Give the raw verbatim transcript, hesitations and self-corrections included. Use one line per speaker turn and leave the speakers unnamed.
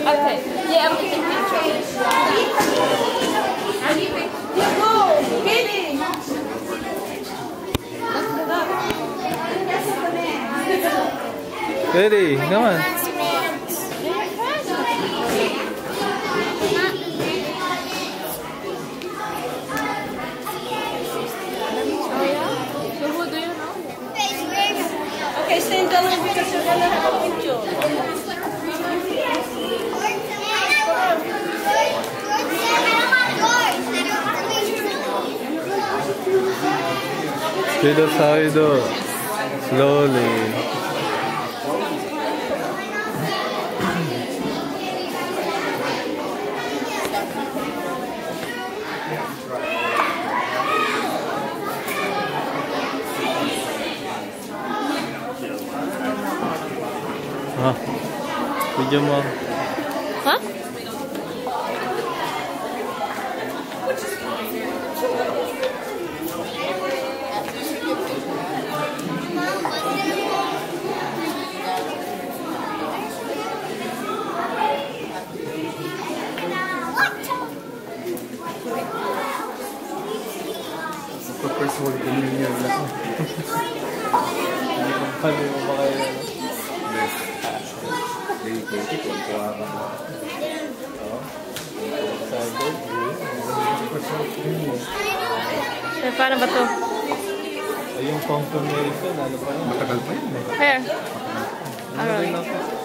Okay. Yeah, I'm taking pictures. You go. Katie.
Katie, come on.
Okay, stand down because you're gonna have a picture.
To the side, slowly. Ah, video mo.
Huh?
First whole communion lang. Kali mo ba kayo? Yes. Very good. Ito ang
Eh, paano ba to?
Ay, yung confirmation, ano pa yun? Matagal pa yun.
Where?
Alright.